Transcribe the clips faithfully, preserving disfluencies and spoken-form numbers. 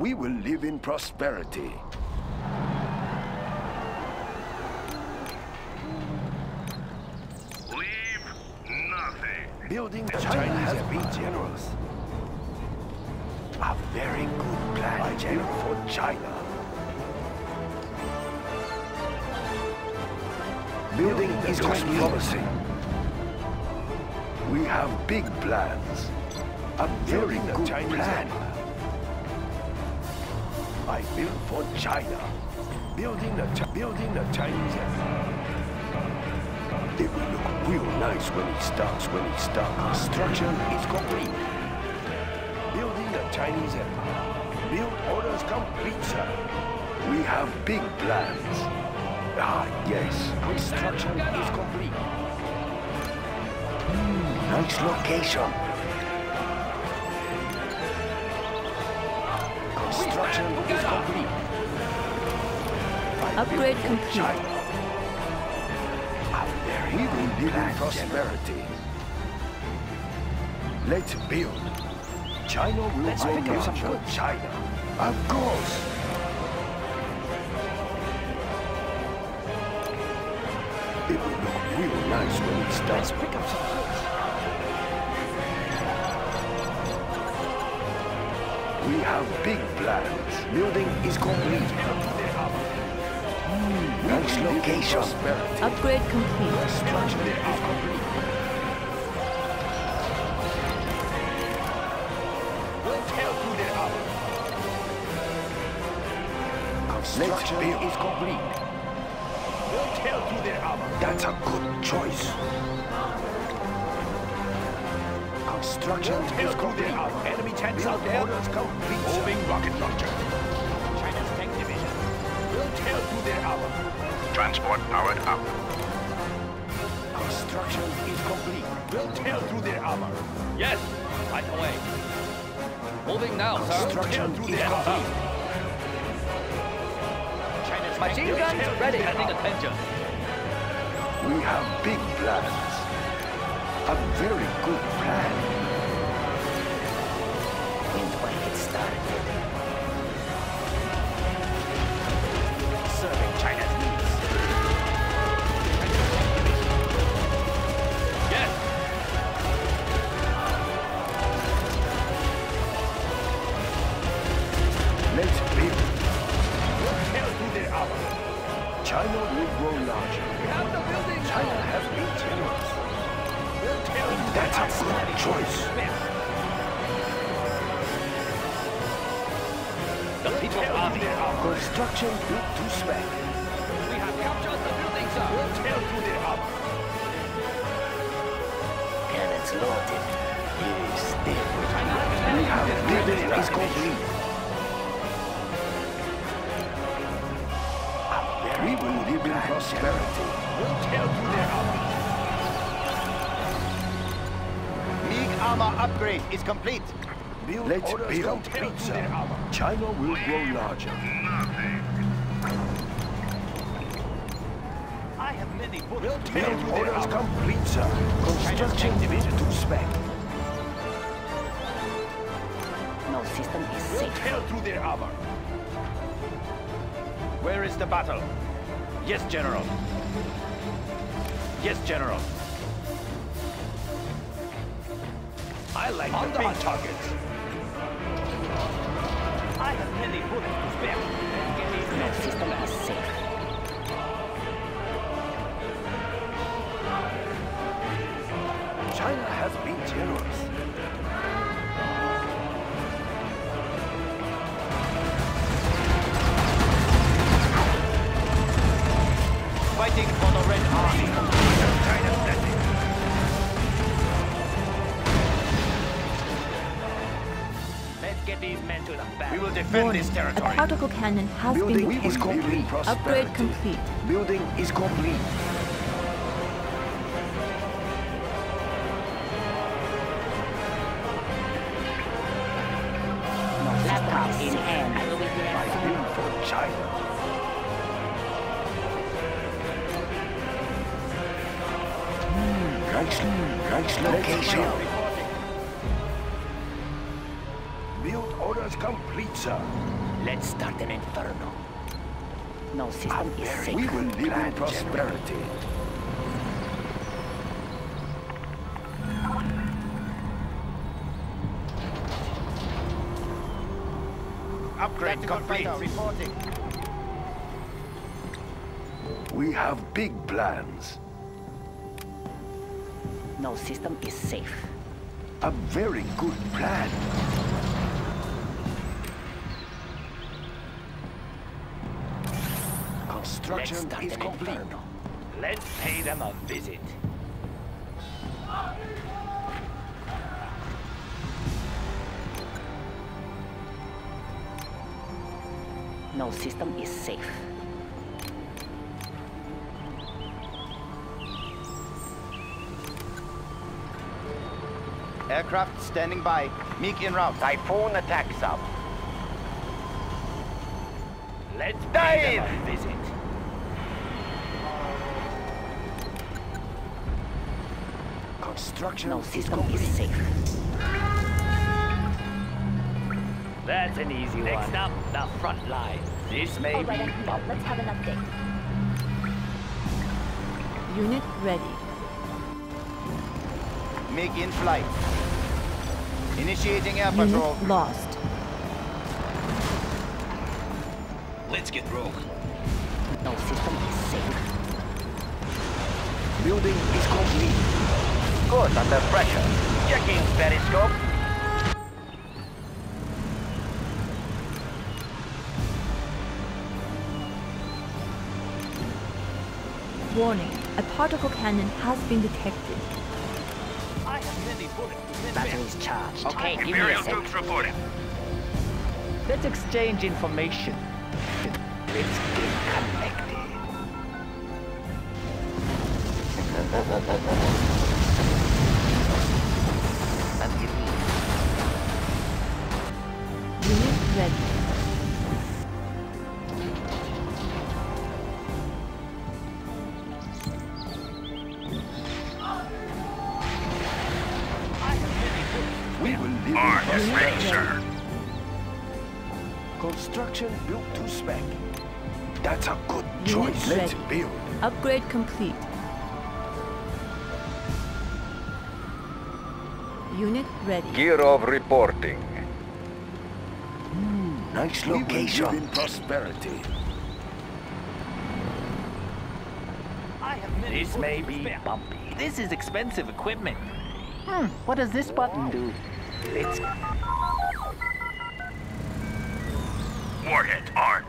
We will live in prosperity. Leave nothing. Building the China has been generous. A very good plan, I built for China. Building is quite promising. We have big plans. A very good plan. I built for China. Building the Ch building the Chinese empire. It will look real nice when it starts. When it starts, construction is complete. Building the Chinese empire. Build orders complete, sir. We have big plans. Ah, yes. Construction is complete. Mm, nice location. Construction is complete. Upgrade complete. We will live in prosperity. Let's build. China will Let's grow pick up some larger. goods. China. Of course. It will look real nice when it starts. Let's pick up some goods. We have big plans. Building is complete. Mm, nice location. Upgrade complete. Construction is complete. Construction is complete. That's a good choice. Construction is complete. Enemy tanks out there. Orders complete. Moving rocket launcher. China's tank division. We'll tear through their armor. Transport powered up. Construction is complete. We'll tear through their armor. Yes, right away. Moving now, sir. Construction We'll tear through is their armor. complete. China's Machine tank guns division. ready. Paying attention. We have big plans. A very good plan. When do I get started? Serving China's needs. Yes. Let's build. We'll tear through their armor. China will grow larger. We have the building now. China has been generous. We'll tear through That's their a good choice. The People's Army. Construction built to spec. We have captured the building, sir. We'll tear through their armor. Cannons loaded. Yes, We have building is complete. We will live in prosperity. We'll tear through their armor. MiG armor upgrade is complete. Build Let's orders build complete. pizza. China will grow larger. I have many bullets. We'll tear Build through their orders armor. complete, sir. Construction division to spec. No system is We'll safe. tear through their armor. Where is the battle? Yes, General. Yes, General. I like On the the big hunt. targets. I have many bullets to spare. No system is safe. China has been generous. Fighting for the Red Army. China's landing. Let's get these men to the back. We will defend Warning. this A territory. particle cannon has Building been we will destroyed. live in prosperity. Upgrade complete. Building is complete. Laptop in hand. I will be there I soon. build for China. Nice, nice location. Build orders is complete, sir. Let's start an inferno. No system is safe. We will live in prosperity. Upgrade Tactical complete. fighter reporting. We have big plans. No system is safe. A very good plan. Let's Construction start is an complete. inferno. Let's pay them a visit. No system is safe. Aircraft standing by. MiG en route. Typhoon attack sub. Let's pay them a visit. Construction No is system complete. is safe. That's an easy one. Next up, the front line. This may All be right, Akito, let's have an update. Unit ready. MiG in flight. Initiating air Unit patrol. lost. Let's get rogue. No system is safe. Building is complete. Good under pressure. Checking periscope. Warning, a particle cannon has been detected. I have many bullets to send back. Batteries charged. Okay, give me a Imperial sec. troops reporting. Let's exchange information. Let's get connected. Unit ready. We will live Arm in is ready, prosperity. sir. Construction built to spec. That's a good Unit choice. Let's ready. build. Upgrade complete. Unit ready. Kirov reporting. Nice We will location. live in prosperity. This may be bumpy. This is expensive equipment. Hmm, what does this button do? Let's... Warhead armed.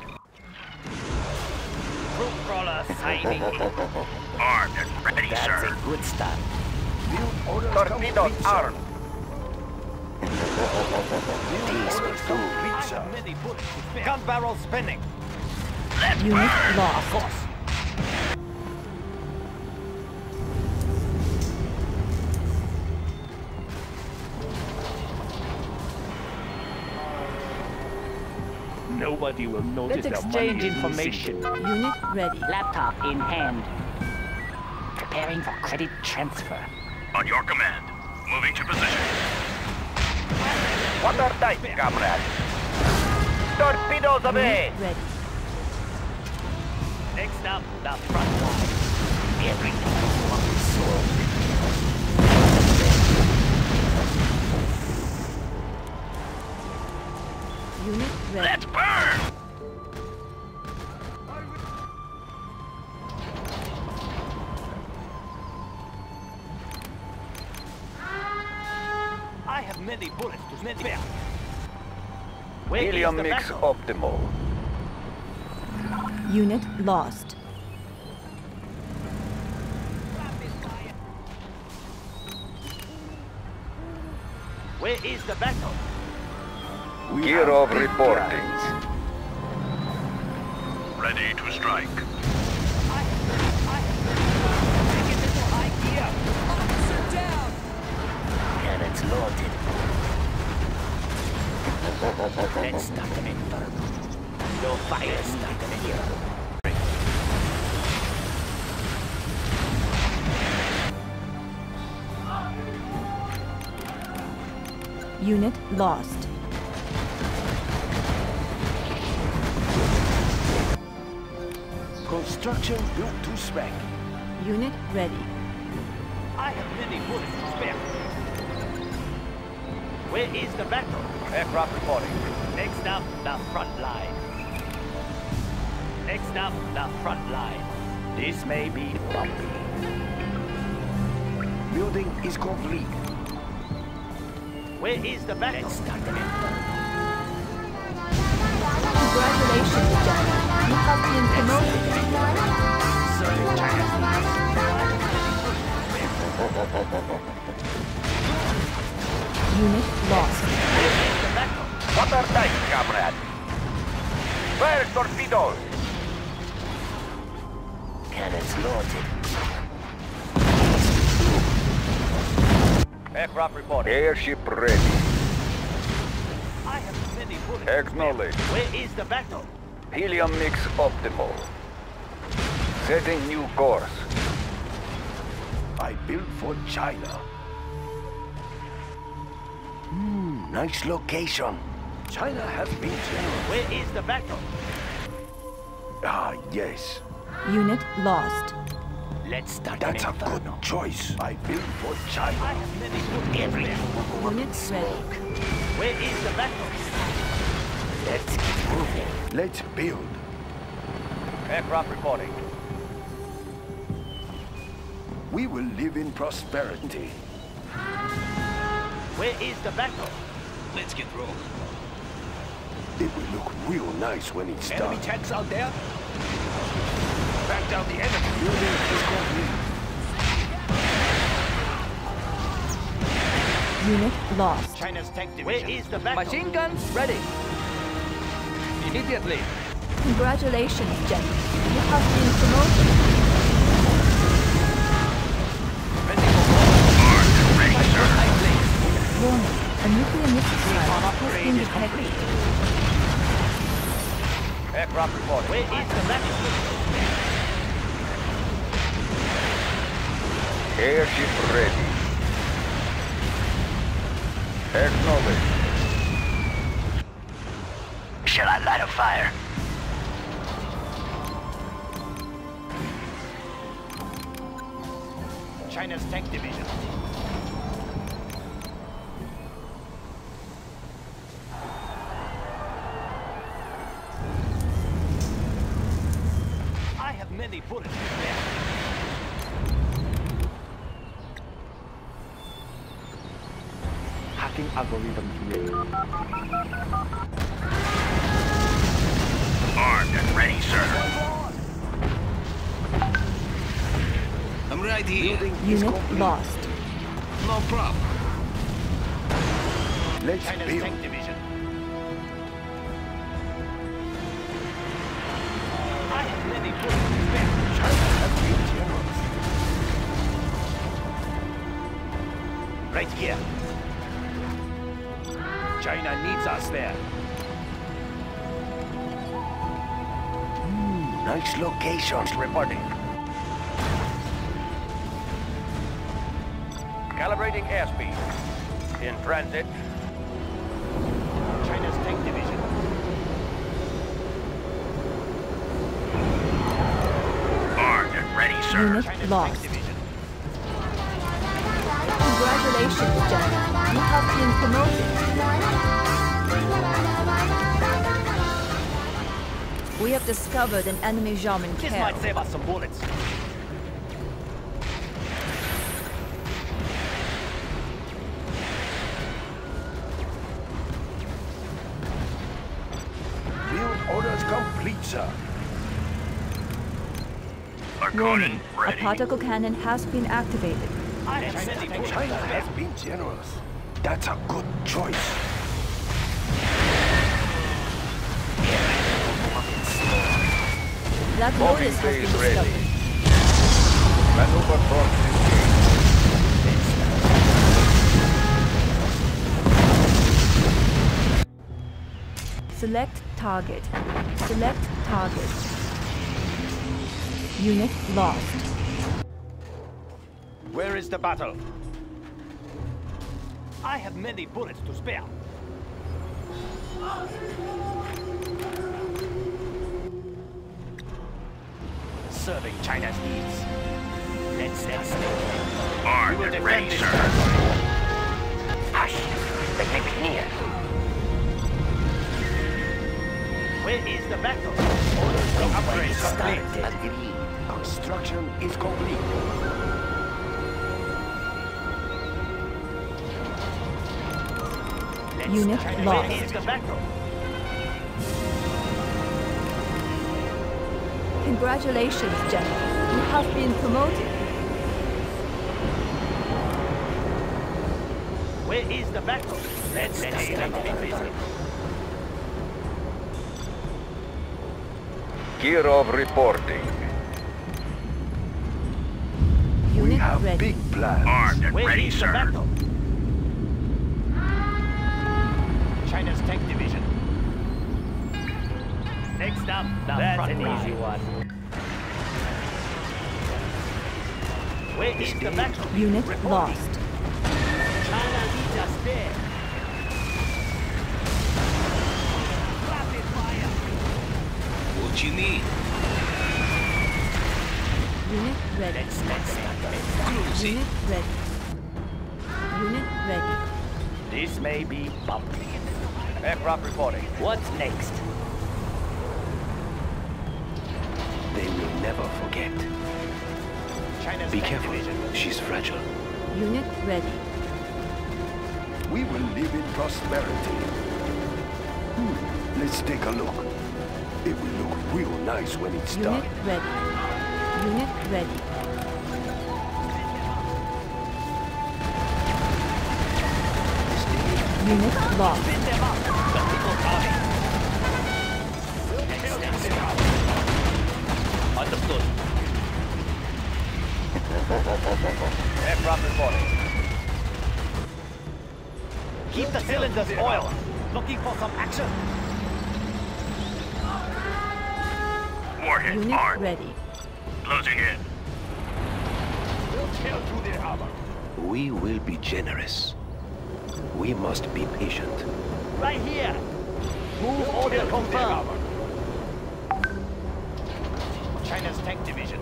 Troop crawler signing in. Armed and ready, That's sir. a good start. Build orders Torpedoes complete, sir. armed. Build orders complete, sir. Many bullets to spare. Gun barrel spinning. Unit lost. Of course. Nobody will notice Let's the money exchange is information. missing. Unit ready. Laptop in hand. Preparing for credit transfer. On your command. Moving to position. Water tight, comrade. Torpedoes away. Unit ready. Next up, the front line. Everything will be sold. Unit ready. Let's burn! I have many bullets to spare. Where is Helium the mix battle? optimal. Unit lost. Where is the battle? We Kirov have big reporting. plans. Ready to strike. Cannons loaded. Let's start an inferno. No fire, start an inferno. Unit lost. Construction built to spec. Unit ready. I have many bullets to spare. Where is the battle? Aircraft reporting. Next up, the front line. Next up, the front line. This may be bumpy. Building is complete. Where is the battle? Let's start the battle. Congratulations, General. You have been promoted. Unit lost. Water tight, comrade. Fire torpedoes. Cannons loaded. Aircraft reporting. Airship ready. I have many bullets. Acknowledged. Where is the battle? Helium mix optimal. Setting new course. I built for China. Hmm, nice location. China has been generous. Where is the battle? Ah, yes. Unit lost. Let's start That's a an good inferno. choice. I built for China. I have many bullets. Everything. Unit ready. Where is the battle? Let's keep moving. Let's build. Aircraft reporting. We will live in prosperity. Where is the battle? Let's get rolling. It will look real nice when it's Enemy done. tanks out there? Back down the enemy. Building is complete. Unit lost. China's tank division. Where is the battle? Machine guns ready. Immediately. Congratulations, General. You have been promoted. Warning. A nuclear missile strike has been detected. Aircraft reporting. Where is the battle? Airship ready. Acknowledged. Shall I light a fire? China's tank division. I have many bullets to spare. Hacking algorithm ready. Armed and ready, sir. I'm right here. Building is Unit complete. lost. No problem. Let's China's build. tank division. I have many bullets to spare. China has been generous. Right here. China needs us there. Nice location. Reporting. Calibrating airspeed. In transit. China's tank division. Armed and ready, sir. Unit China's lost. tank division. Congratulations, General. You have been promoted. We have discovered an enemy Jarman This carrier. might save us some bullets. Build orders complete, sir. Warning. A particle cannon has been activated. I have many bullets to China spare. has been generous. That's a good choice. Black Bombing Lotus has been phase ready. discovered. Maneuver force engaged. Select target. Select target. Unit lost. Where is the battle? I have many bullets to spare. serving China's needs. Let's let's Armed we will and defend ready, this sir. territory. Hush. Let me be near. Where is the battle? Orders to upgrade complete. Agreed. Construction is complete. Let's Unit China, lost. Where is the battle? Congratulations, General. You have been promoted. Where is the battle? Let's stay them busy. Kirov reporting. We Unit have ready. big plans. Armed and Where ready, is the sir. battle? China's tank division. Next up, the That's front an line. easy one. Where is the battle? Unit Reporting. lost. China leads us there. Rapid fire. What you need? Unit ready. Let's let's start. Unit ready. Unit ready. This may be bumpy. Aircraft reporting. What's next? They will never forget. China's Be tank careful. division. She's fragile. Unit ready. We will live in prosperity. Hmm. Let's take a look. It will look real nice when it's Unit done. ready. Unit ready. Unit lost. Spin them up. The people's army. Understood. Aircraft reporting. Keep the cylinders oiled. Looking for some action. Warhead Unit armed. ready. Closing in. Tear through their armor. We will be generous. We must be patient. Right here. Move order confirmed. China's tank division.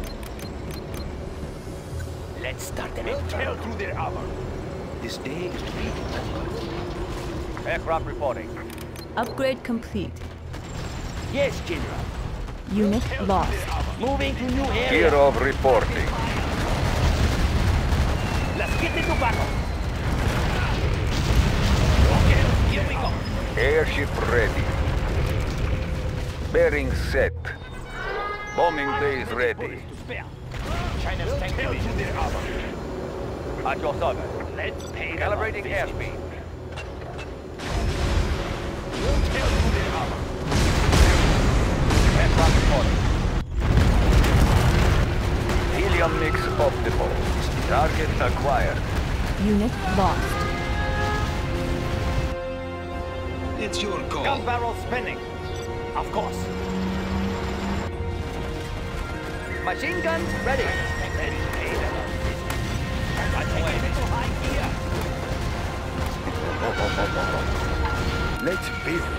Let's start them. Tear through their armor. This day is to be remembered. Aircraft reporting. Upgrade complete. Yes, General. Unit lost. Moving to new area. Kirov reporting. Let's get into battle. Okay, here we go. Airship ready. Bearing set. Bombing base ready. To spare. China's tank division. Their armor. At your service. Let's pay. Calibrating airspeed. Tear through their armor. Aircraft reporting. Helium mix optimal. Target acquired. Unit lost. It's your call. Gun barrel spinning. Of course. Machine guns ready. Let's pay them a visit. I'm taking it to high gear. Let's build.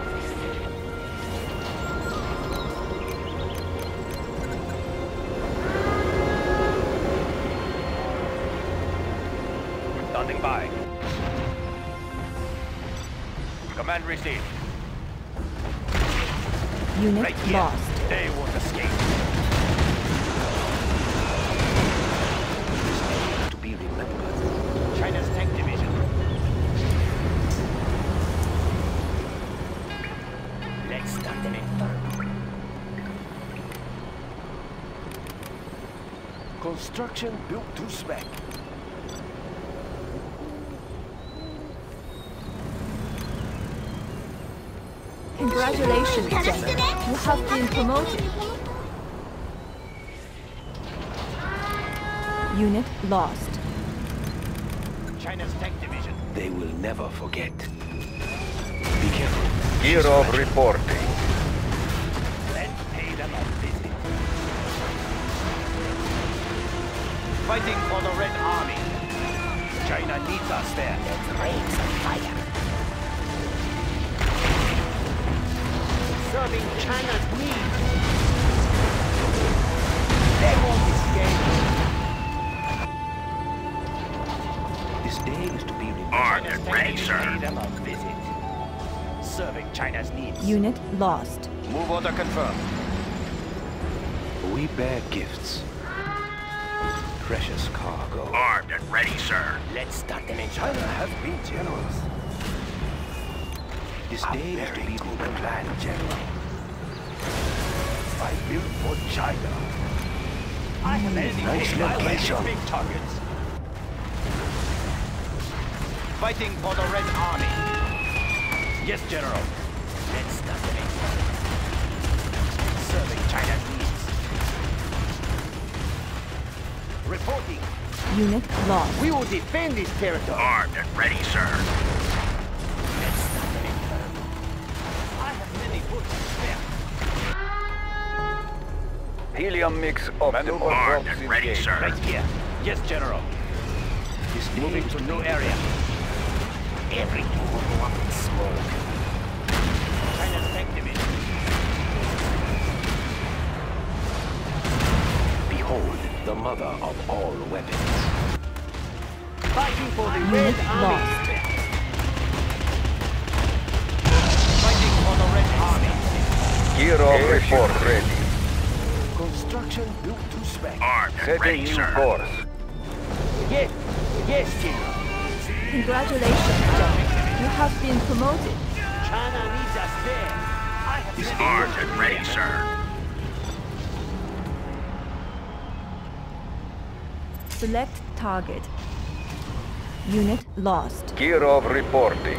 Standing by. Command received. Unit Right here. lost. They won't escape. To be remembered. China's tank division. Let's start them in firm. Construction built to spec. Congratulations, General. You have been promoted. Unit lost. China's tank division. They will never forget. Be careful. Kirov reporting. Let's pay them a visit. Fighting for the Red Army. China needs us there. Let's rain some fire. Serving China's needs. China's needs. Unit lost. Move order confirmed. We bear gifts. Precious cargo. Armed and ready, sir. Let's start them in China has been generous. This A day is to very be good the plan, General. I built for China. I have many Nice big, I like location. big targets. Fighting for the Red Army. Yes, General. Let's start them in. Serving China's needs. Reporting. Unit lost. We will defend this territory. Armed and ready, sir. Let's start them in. I have many bullets to spare. Helium mix optimal. Armed and ready, sir. Right here. Yes, General. This day Moving is to to new be area. Everything will go up in smoke. China's tank division. Behold, the mother of all weapons. Fighting for the Unit Red Army. lost. Fighting for the Red Army. Gear of report ready. Construction built to spec. Armed and Setting ready, new sir. course. Yes, yes, General. Congratulations, General. You have been promoted. China needs us there. I have This many Armed bullets and to ready, spare. sir. Select target. Unit lost. Gear of reporting.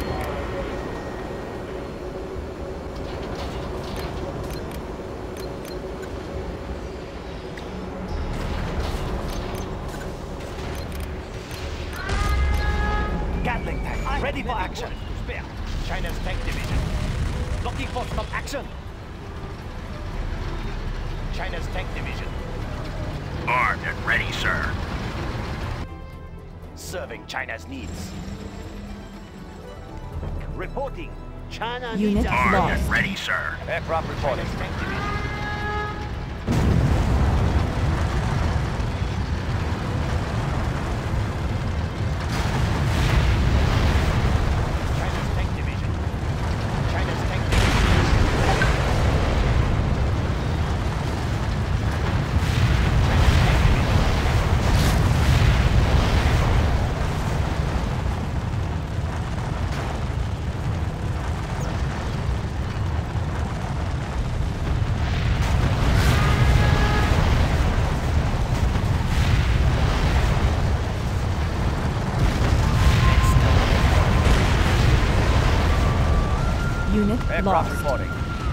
Gatling tank, ready for action. Spare. China's tank division. Looking for some action. China's tank division. Armed and ready, sir. Serving China's needs. Reporting. China Unit needs us. Armed lost. and ready, sir. Aircraft reporting. China's tank division. China's tank division. China's tank division. Unit Aircraft lost. reporting.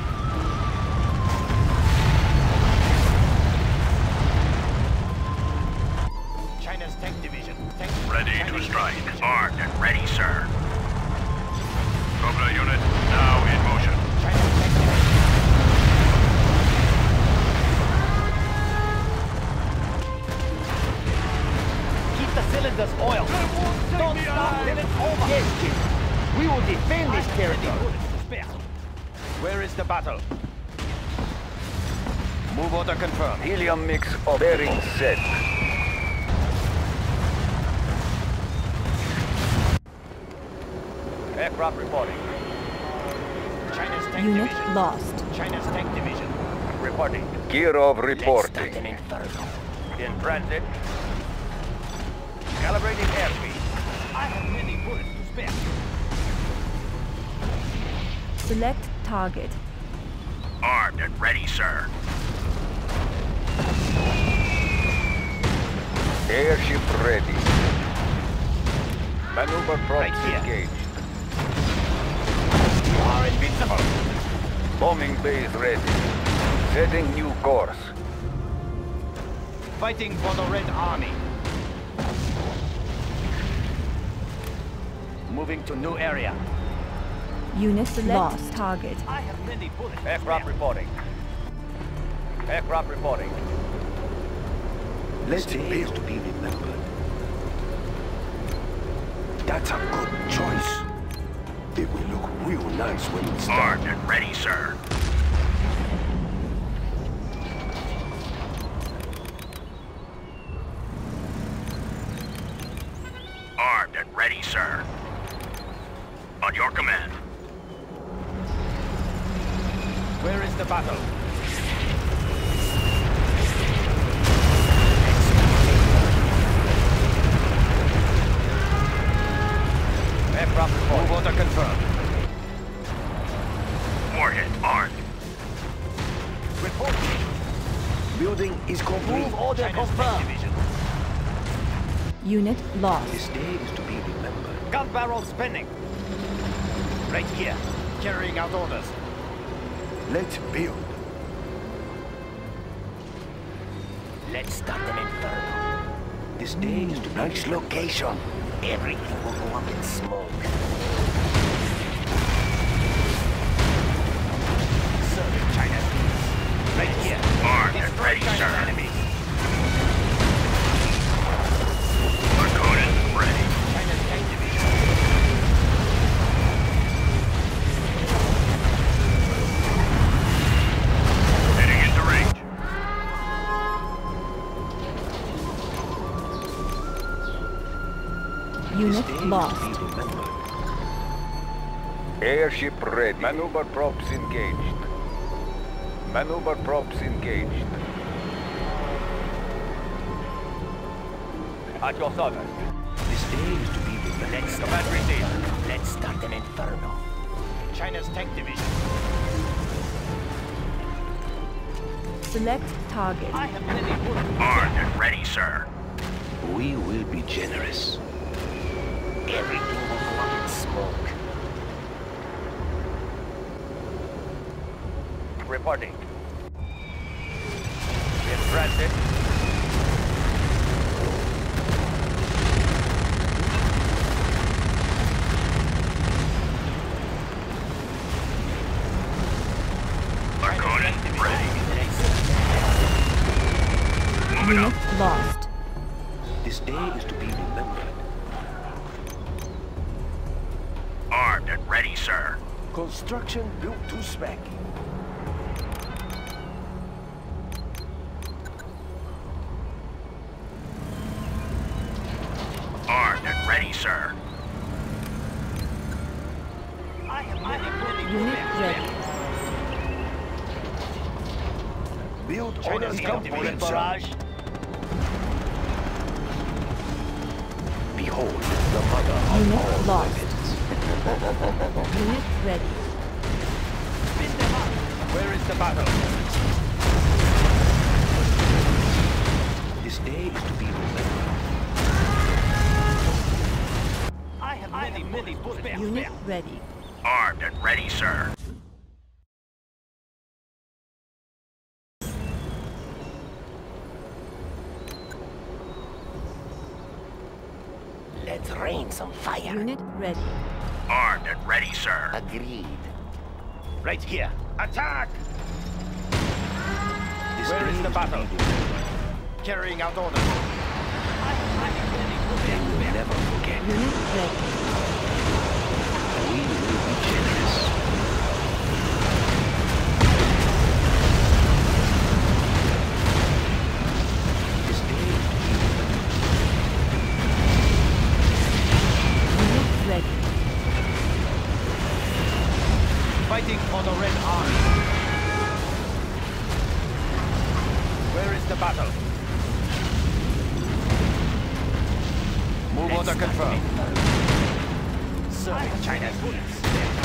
China's tank division. Tank Ready to China's strike. tank division. Armed and ready, sir. Cobra unit now in motion. China's tank division. Keep the cylinders oiled. Don't stop till it's over. Yes, Jim. We will defend this territory. Where is the battle? Move order confirmed. Helium mix of bearing set. Aircraft reporting. China's tank Unit division. lost. China's tank division. Reporting. Gear of Let's start reporting. them in thorough. In transit. Calibrating airspeed. I have many bullets to spare. Select target. Armed and ready, sir. Airship ready. Maneuver props Right here. engaged. You are invincible. Bombing base ready. Setting new course. Fighting for the Red Army. Moving to new area. Unit lost target. I have many bullets. to Aircraft spare. reporting. Aircraft reporting. This day is to be remembered. That's a good choice. It will look real nice when it's done. Armed and ready, sir. Armed and ready, sir. On your command. Where is the battle? Aircraft report. Move order confirmed. Warhead armed. Report. Building is complete. Move order confirmed. Unit lost. This day is to be remembered. Gun barrel spinning. Right here. Carrying out orders. Let's build. Let's start an inferno. This day is to be nice location. Everything will go up in smoke. Serving China. Right here. Armed and Destroy ready, China's sir. enemies. Marconin ready. China's tank division. Heading into range. Unit This day lost. is to be remembered. Airship ready. Maneuver props engaged. Maneuver props engaged. At your service. This day is to be remembered. Let's Command received. Let's start an inferno. China's tank division. Select target. I have many bullets. Armed and ready, sir. We will be generous. Everything will go up in smoke. Reporting. In transit. Marconin ready. Moving Unit up. lost. This day is to be remembered. Armed and ready, sir. Construction built to spec. Armed and ready, sir. I have many bullets. Unit ready. Build China's orders complete complete, sir. barrage. Behold, the mother of Unit all lost. weapons. Unit ready. Spin them up. Where is the battle? This day is to be remembered. I have many, many bullets. Unit ready. Armed and ready, sir. Let's rain some fire. Unit ready. Armed and ready, sir. Agreed. Right here. Attack! This Where day is the to battle? be remembered. Carrying out orders. I have many, many They will bullets. never forget. Unit ready. We will be generous. This day is to be remembered. Unit ready. Fighting for the Red Army. Where is the battle? Move Let's order start an confirmed. inferno. Serving China's needs.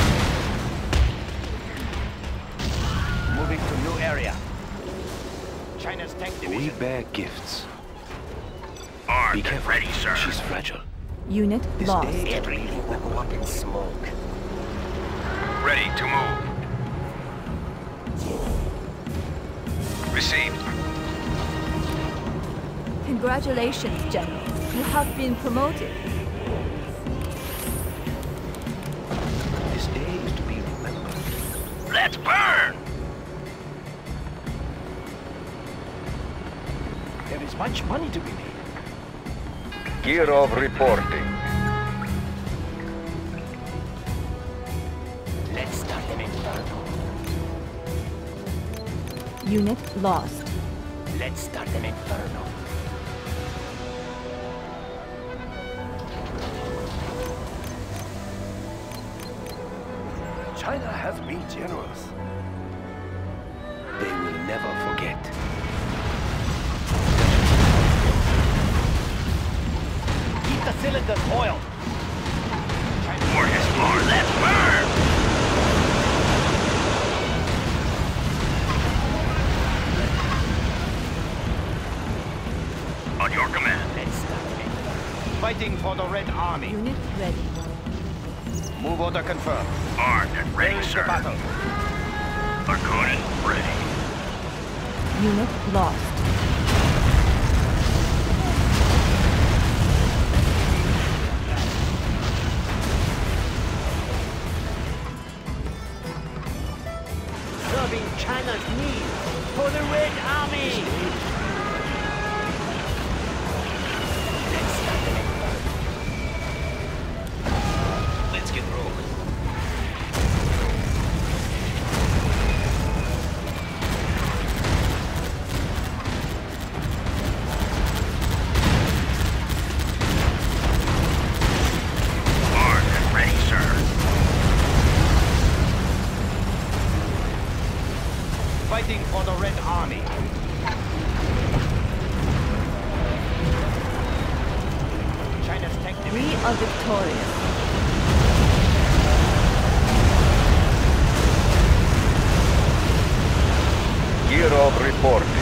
Moving to new area. China's tank We division. bear gifts. Armed be careful. Ready, sir. She's fragile. Unit This lost. day- Everything will go up in smoke. Ready to move. Received. Congratulations, General. You have been promoted. This day is to be remembered. Let's burn! There is much money to be made. Kirov reporting. Let's start an inferno. Unit lost. Let's start an inferno. China has been generous. never forget. Keep the cylinders oiled. More is more. Let's burn! On your command. Let's start it. Fighting for the Red Army. Unit ready. Move order confirmed. Armed and ready, Where is sir. the battle? Arconi, ready. Unit lost. Serving China's needs for the Red Army. Let's start it. Let's get rolling. Armed and ready, sir. Fighting for the Red Army. China's tank We division. are victorious. Year of report.